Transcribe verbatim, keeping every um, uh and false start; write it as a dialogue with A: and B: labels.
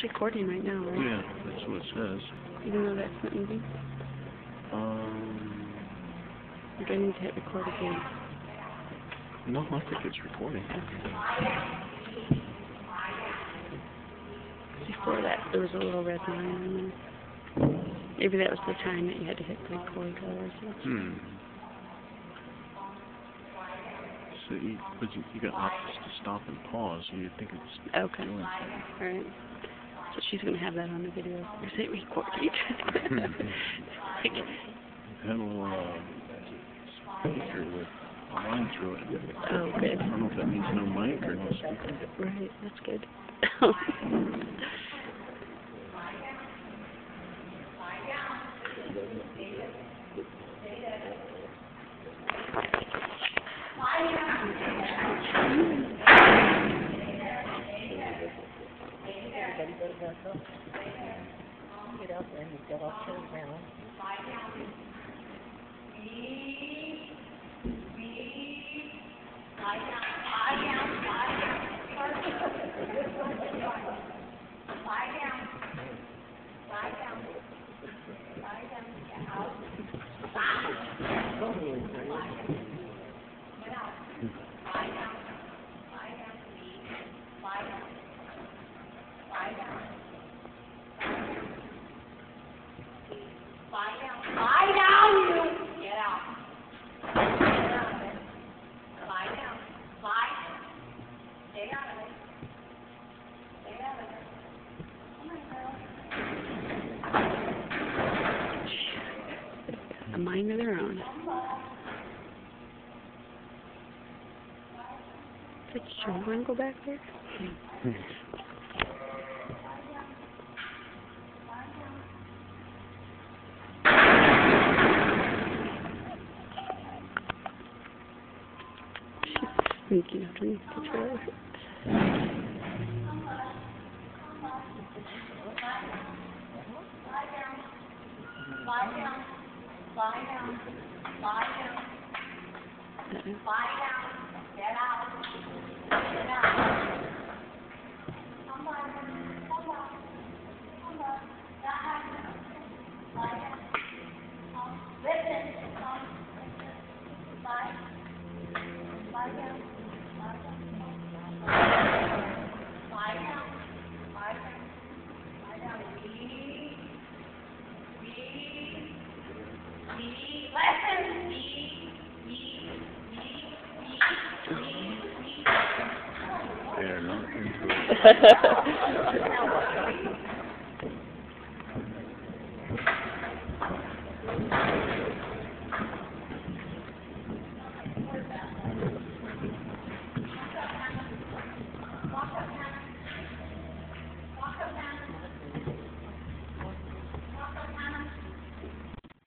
A: recording right now, right?
B: Yeah, that's what it says.
A: Even though that's not moving?
B: Um,
A: Like I need to hit record again.
B: no, I think it's recording.
A: Okay. Before that, there was a little red line on there. Maybe that was the time that you had to hit record or something.
B: Hmm. So you, but you, you got options to stop and pause, so you think it's
A: Okay.
B: doing something.
A: Alright. So she's going to have that on the video. Is it recording?
B: It had a little uh, speaker with a line through it.
A: Oh, good.
B: I don't know if that means no mic or no speaker.
A: Right, that's good.
C: Get up and you get up, turn around. Lie down, you! Get out. Get out of it. Lie down. Lie. Stay out of it. Stay out of it. Come on, girl.
A: A mind of their own. Did children go back there? Sneaking underneath the trailer.
C: Lie down. Lie down. Lie down.
A: Uh-oh.
C: Lie down. Get out. Get out. Come on. Come on. Come on. Down. Lie down. Come. Listen. Come. Lie. Lie down. Lie down. Lie down. Lie down. Lie down. Breathe. Breathe. Breathe. Listen.
B: They're not into it.